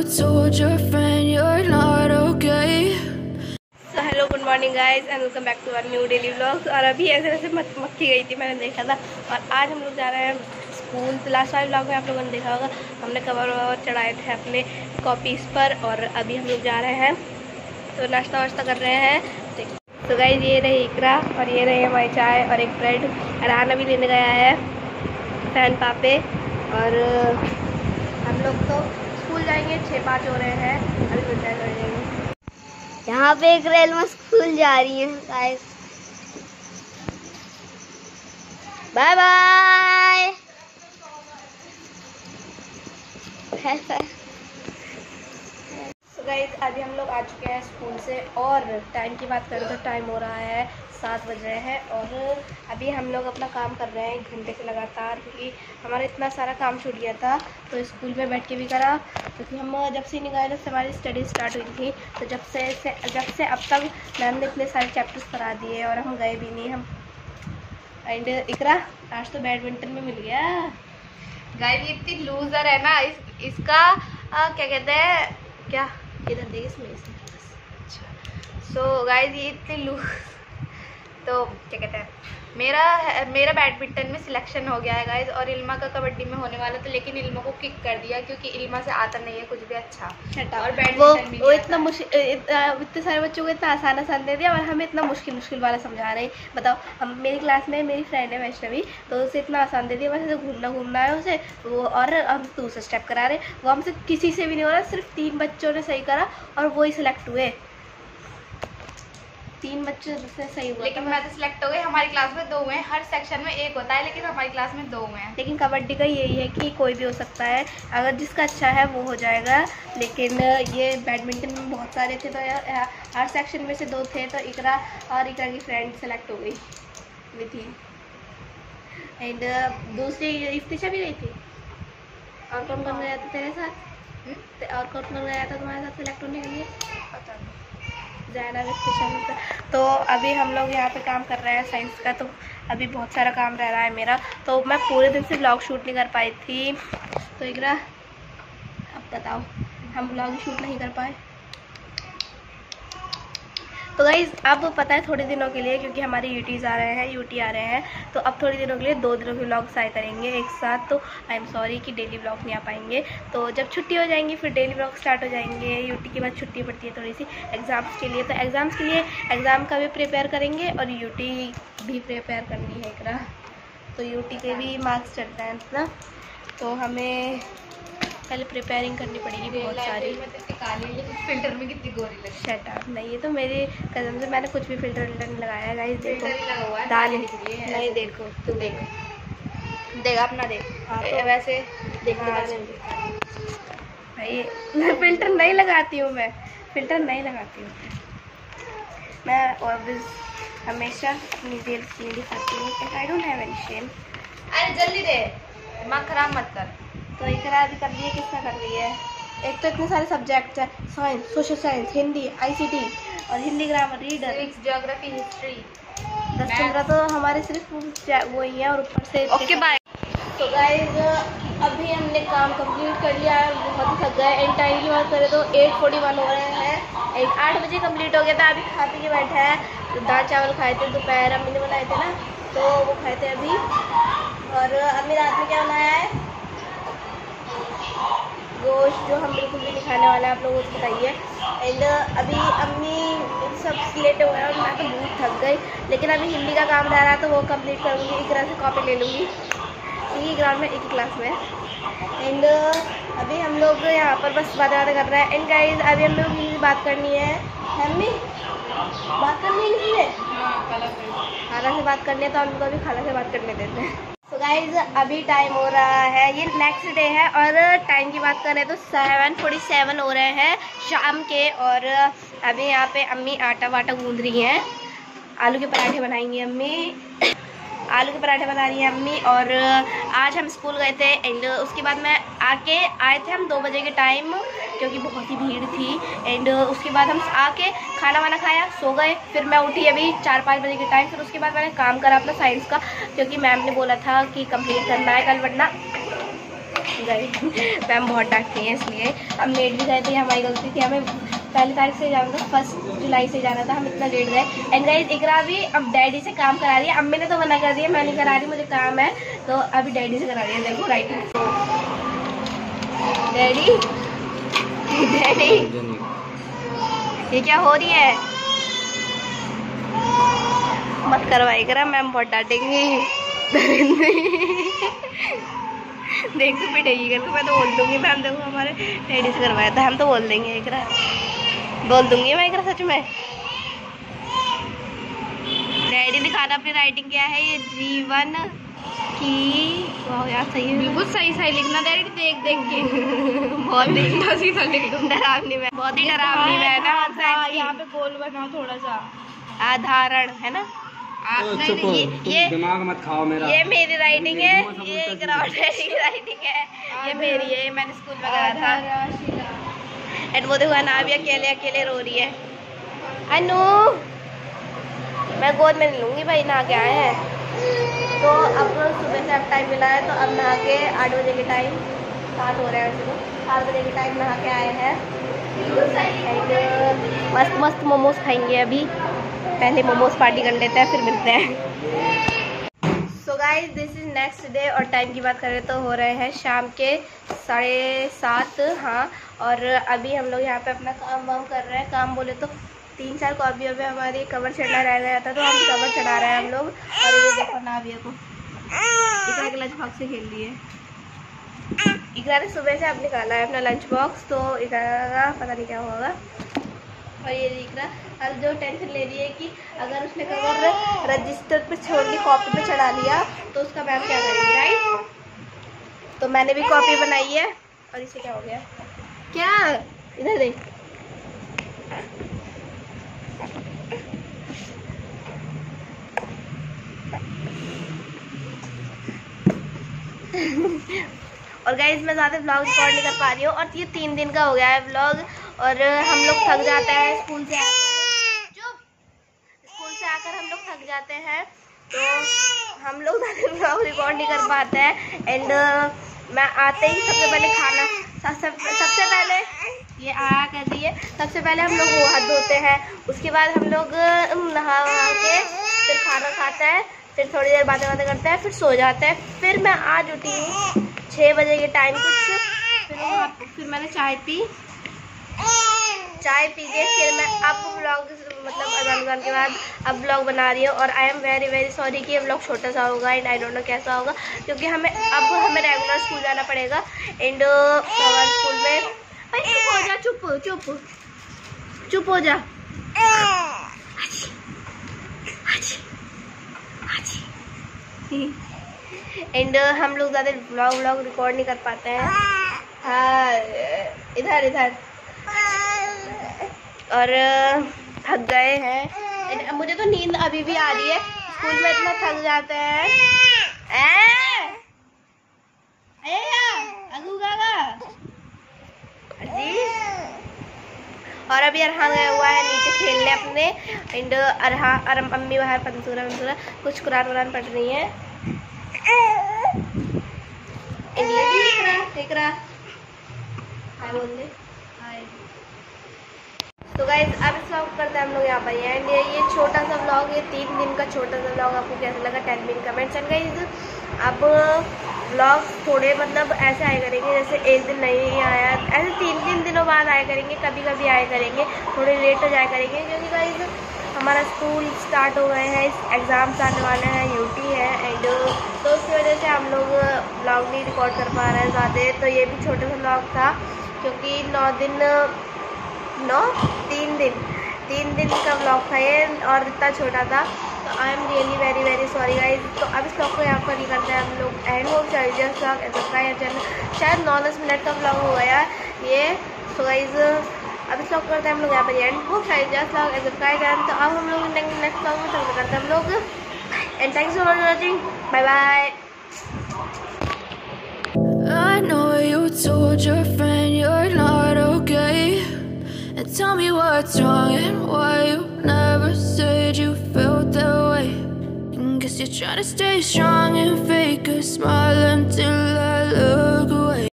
told your friend you're not okay. So hello, good morning guys and welcome back to our new daily vlog। और अभी ऐसे वैसे मक्खी गई थी, मैंने देखा था। और आज हम लोग जा रहे हैं स्कूल। तो लास्ट वाले व्लॉग में आप लोगों ने देखा होगा, हमने कवर ववर चढ़ाए थे अपने कॉपीज़ पर। और अभी हम लोग जा रहे हैं, तो नाश्ता वाश्ता कर रहे हैं। तो गाइस ये रही इकरा और ये रही हमारी चाय और एक ब्रेड। अरहान अभी लेने गया है फैन पापे। और हम लोग तो स्कूल जाएंगे, 6-5 हो रहे हैं, अभी मिल जाएंगे। यहाँ पे एक रेल में स्कूल जा रही है गाइस। Bye bye. तो गाइस अभी हम लोग आ चुके हैं स्कूल से। और टाइम की बात करें तो टाइम हो रहा है 7 बज रहे हैं। और अभी हम लोग अपना काम कर रहे हैं 1 घंटे से लगातार, क्योंकि हमारा इतना सारा काम छूट गया था। तो स्कूल में बैठ के भी करा, क्योंकि हम जब से नहीं गए, जब से हमारी स्टडी स्टार्ट हुई थी, तो जब से अब तक मैम ने इतने सारे चैप्टर्स करा दिए और हम गए भी नहीं। हम एंड इकरा आज तो बैडमिंटन में मिल गया। गाइस ये इतनी लूजर है ना, इसका क्या कहते हैं, क्या इधर देखिए इसमें। सो गाइस ये इतनी लूज, तो क्या कहते हैं, मेरा बैडमिंटन में सिलेक्शन हो गया है गाइस। और इल्मा का कबड्डी में होने वाला था, लेकिन इल्मा को किक कर दिया क्योंकि इल्मा से आता नहीं है कुछ भी अच्छा। और बैडमिंटन वो इतना मुश्किल, इतने सारे बच्चों को इतना आसान दे दिया और हमें इतना मुश्किल वाला समझा रहे हैं। बताओ, हम मेरी क्लास में मेरी फ्रेंड है वैष्णवी, तो उसे इतना आसान दे दिया, बस ऐसे घूमना है उसे वो। और हम दूसरा स्टेप करा रहे, वो हमसे किसी से भी नहीं हो रहा। सिर्फ 3 बच्चों ने सही करा और वो ही सिलेक्ट हुए। 3 बच्चे से सही हुआ, लेकिन मैं तो सिलेक्ट हो गई। हमारी क्लास में 2 हुए हैं, हर सेक्शन में 1 होता है, लेकिन हमारी क्लास में 2 हुए हैं। लेकिन कबड्डी का यही है कि कोई भी हो सकता है, अगर जिसका अच्छा है वो हो जाएगा। लेकिन ये बैडमिंटन में बहुत सारे थे, तो हर सेक्शन में से 2 थे, तो इकरा और इकरा की फ्रेंड सेलेक्ट हो गई विथी। एंड दूसरी इफ्तिशा भी गई थी। और कौन कौन गया था तेरे साथ? और कौन कौन गया था तुम्हारे साथ सेलेक्ट होने के लिए? पता नहीं। तो अभी हम लोग यहाँ पे काम कर रहे हैं साइंस का। तो अभी बहुत सारा काम रह रहा है मेरा, तो मैं पूरे दिन से ब्लॉग शूट नहीं कर पाई थी। तो इकरा अब बताओ, हम ब्लॉग शूट नहीं कर पाए। तो गाइस अब पता है थोड़े दिनों के लिए, क्योंकि हमारे यूटी आ रहे हैं, तो अब थोड़े दिनों के लिए 2 दिनों के व्लॉग्स आए करेंगे एक साथ। तो आई एम सॉरी कि डेली व्लॉग नहीं आ पाएंगे। तो जब छुट्टी हो जाएंगी फिर डेली व्लॉग स्टार्ट हो जाएंगे। यूटी के बाद छुट्टी पड़ती है थोड़ी सी एग्ज़ाम्स के लिए, तो एग्ज़ाम्स के लिए एग्ज़ाम का भी प्रिपेयर करेंगे और यूटी भी प्रिपेयर करनी है इकरा। तो यूटी के भी मार्क्स चढ़ते हैं ना, तो हमें पहले प्रिपेयरिंग करनी पड़ेगी बहुत सारी। फिल्टर में कितनी गोरी लगी। शट अप, नहीं ये तो मेरी कज़न से, मैंने कुछ भी फिल्टर नहीं लगाया है गाइस। देखो दाल नहीं, देखो तू देख अपना देख। हाँ, तो वैसे देख भाई, फिल्टर नहीं लगाती हूँ मैं, मैं ऑब्वियस हमेशा अपनी रियल स्किन दिखाती हूँ। I don't have any shame. अरे जल्दी दे, दिमाग खराब मत कर। तो इकरा भी कर लिए, किसका कर रही है? एक तो इतने सारे सब्जेक्ट है, science, social science, Hindi, ICT और Hindi grammar, reader, geography, history, 10-15 तो हमारे सिर्फ वो ही है, और ऊपर से ओके बाय। तो गाइस अभी हमने काम कंप्लीट कर लिया है, बहुत थक गए। एंड टाइम की बात करें तो 8:41 हो रहे हैं। 8 बजे कंप्लीट हो गया था। अभी खा पी के बैठे हैं। तो दाल चावल खाए थे दोपहर, अम्मी ने बनाए थे ना, तो वो खाए थे अभी। और अम्मी रात में क्या बनाया है? गोश्त, जो हम बिल्कुल भी नहीं खाने वाले हैं, आप लोगों को बताइए। एंड अभी अम्मी सब लेटे हुए हैं और मैं तो बहुत थक गई। लेकिन अभी हिंदी का काम रह रहा है, तो वो कंप्लीट करूँगी। इकरा से कॉपी ले लूँगी, क्योंकि ग्राउंड में एक ही क्लास में। एंड अभी हम लोग यहाँ पर बस बातें कर रहे हैं। एंड गाइस अभी हम लोग की बात करनी है, मम्मी बात करनी है किसी से? खाला से बात करनी है, तो हम लोग अभी खाला से बात करने देते हैं। तो गाइज अभी टाइम हो रहा है, ये नेक्स्ट डे है, और टाइम की बात करें तो 7:47 हो रहे हैं शाम के। और अभी यहाँ पे अम्मी आटा वाटा गूंद रही हैं। आलू के पराठे बनाएंगी अम्मी, आलू के पराठे बना रही हैं अम्मी। और आज हम स्कूल गए थे। एंड उसके बाद मैं आए थे हम 2 बजे के टाइम, क्योंकि बहुत ही भीड़ थी। एंड उसके बाद हम आके खाना वाना खाया, सो गए। फिर मैं उठी अभी 4-5 बजे के टाइम। फिर उसके बाद मैंने काम करा अपना साइंस का, क्योंकि मैम ने बोला था कि कंप्लीट करना है कल, वरना गए। मैम बहुत डांटती हैं इसलिए। हम लेट भी गए थे, हमारी गलती थी। हमें पहली तारीख से जाना था, 1 जुलाई से जाना था, हम इतना लेट गए। एंड गाइस इकरा भी अब डैडी से काम करा रही है। अम्मी ने तो मना कर दिया, मैं नहीं करा रही, मुझे काम है, तो अभी डैडी से करा रही है। देखो राइटिंग। डैडी डैडी ये क्या हो रही है? मत करवाई करा, मैम बहुत डांटेंगी। देख तो पिटेगी कर, तो मैं तो बोल दूंगी मैम देखो हमारे डैडी से करवाया था, हम तो बोल देंगे एकरा, बोल दूंगी मैं एकरा सच में। डैडी दिखाना अपनी राइटिंग क्या है। ये जीवन की, वाह यार सही है, बिल्कुल सही सही लिखना डैडी, देख देख के। बहुत ही सीधा लिख दो, डरावनी में, बहुत ही डरावनी है ना। यहाँ पे गोल बनाओ थोड़ा सा, आधारण है ना। ये दिमाग मत खाओ मेरा। ये मेरी राइटिंग है, ये की राइटिंग है, ये मेरी है, ये मैंने स्कूल में करा था। एंड वो देखो अनाब अकेले अकेले रो रही है। अनु मैं गोद में नहीं लूँगी भाई, नहा के आए हैं। तो अब सुबह से अब टाइम मिला है, तो अब नहा के 8 बजे के टाइम 7 हो रहा है, वैसे तो 7 बजे के टाइम नहा के आए हैं। मस्त मस्त मोमोज खाएंगे अभी, पहले मोमोज पार्टी कर लेते हैं, फिर मिलते हैं। So guys this is next day, और टाइम की बात करें तो हो रहे हैं शाम के 7:30। हाँ, और अभी हम लोग यहाँ पे अपना काम वाम कर रहे हैं। काम बोले तो 3-4 कॉपियों पे हमारी कवर चढ़ना रह गया था, तो हम कवर चढ़ा रहे हैं हम लोग। और ये देखो नाविया को इकरा के लंच बॉक्स से खेल रही है। इकरा ने सुबह से अब निकाला है अपना लंच बॉक्स, तो इकरा का पता नहीं क्या होगा। और ये इकरा अब जो टेंशन ले रही है कि अगर उसने कवर रजिस्टर पे छोड़ के कॉपी पे चढ़ा लिया तो उसका मैम क्या करेंगे, राइट। तो मैंने भी कॉपी बनाई है। और इसे क्या हो गया, क्या इधर देख। और गाइज मैं ज़्यादा व्लॉग रिकॉर्ड नहीं कर पा रही हूँ, और ये 3 दिन का हो गया है व्लॉग। और हम लोग थक जाते हैं स्कूल से आकर हम लोग थक जाते हैं, तो हम लोग ज़्यादा व्लॉग रिकॉर्ड नहीं कर पाते हैं। एंड मैं आते ही सबसे पहले खाना, सबसे पहले ये आया कर दिए, सबसे पहले हम लोग वो हाथ धोते हैं, उसके बाद हम लोग नहा के फिर खाना खाते हैं, फिर थोड़ी देर बातें करते हैं, फिर सो जाते हैं। फिर मैं आज उठी हूँ 6 बजे के टाइम कुछ, फिर मैंने चाय पी के फिर मैं अब व्लॉग, मतलब अजान के बाद अब व्लॉग बना रही हूँ। और I am very very sorry कि ये व्लॉग छोटा सा होगा, एंड आई डोंट नो कैसा होगा, क्योंकि हमें रेगुलर स्कूल जाना पड़ेगा। एंड हमारे स्कूल में, भाई चुप हो जा, चुप हो जा। एंड हम लोग ज़्यादा व्लॉग रिकॉर्ड नहीं कर पाते हैं। हाँ इधर और थक गए हैं। मुझे तो नींद अभी भी आ रही है, स्कूल में इतना थक जाते हैं। और अभी अरहान गया हुआ है नीचे खेलने अपने। एंड अरहान अम्मी बाहर पंसूरा कुछ कुरान वरान पढ़ रही है। तो गाइज अब इस व्लॉग करते हैं हम लोग यहाँ पर एंड ये छोटा सा व्लॉग, ये 3 दिन का छोटा सा व्लॉग आपको कैसा लगा, tell me in comments. And guys अब व्लॉग थोड़े मतलब ऐसे आया करेंगे, जैसे एक दिन नहीं आया ऐसे 3-3 दिनों बाद आया करेंगे, कभी कभी आया करेंगे, थोड़े लेट हो जाया करेंगे, क्योंकि गाइज हमारा स्कूल स्टार्ट हो गए हैं, एग्ज़ाम्स आने वाले हैं, यूटी है। एंड तो उसकी वजह से हम लोग व्लॉग नहीं रिकॉर्ड कर पा रहे हैं ज़्यादा। तो ये भी छोटा सा व्लॉग था, क्योंकि 3 दिन का व्लॉग था ये, और इतना छोटा था। तो I am really very very sorry guys. तो अब इस व्लॉग को यहाँ पर नहीं करते हैं हम लोग एंड हो जस्ट व्लॉग शायद 9-10 मिनट का व्लॉग हो गया ये। सो गाइज अब इस व्लॉग करते हैं हम लोग यहाँ पर एंड हो शायद जस्ट व्लॉग तो अब हम लोग नेक्स्ट व्लॉग में तक करते हैं हम लोग। And thanks for watching, bye bye. I know you told your friend you're not okay, and tell me what's wrong and why you never said you felt that way. And guess you're trying to stay strong and fake a smile until I look away.